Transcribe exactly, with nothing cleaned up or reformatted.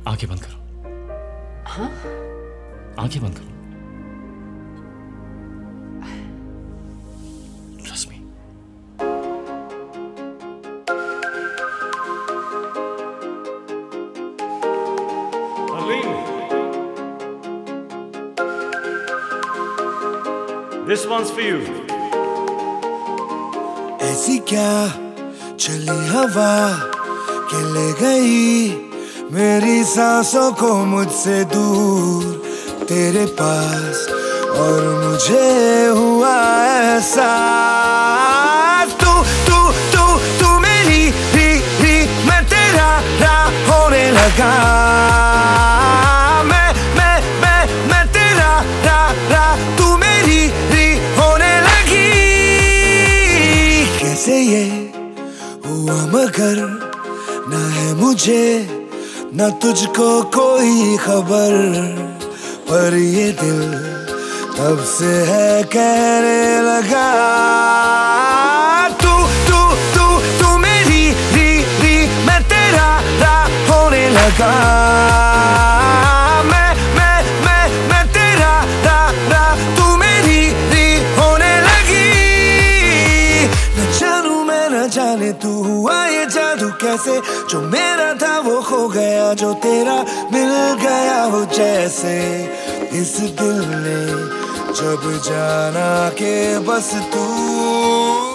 आंखें बंद करो। हाँ? आंखें बंद करो। Trust me. Arlene, this one's for you. ऐसी क्या चली हवा के ले गई मेरी सांसों को मुझसे दूर तेरे पास, और मुझे हुआ एहसास तू तू तू तू मेरी री री मैं तेरा रा होने लगा, मैं मैं मैं मैं तेरा रा रा तू मेरी री होने लगी। कैसे ये हुआ मगर ना है मुझे ना तुझको कोई खबर, पर ये दिल तब से है कहने लगा तू तू तू तू मेरी री री मैं तेरा रा होने लगा, मैं मैं मैं मैं तेरा रा रा तू मेरी री होने लगी। न जानू मैं न जाने तू हुआ ये जादू कैसे, जो मेरा था वो खो गया जो तेरा मिल गया हो जैसे, इस दिल ने जब जाना के बस तू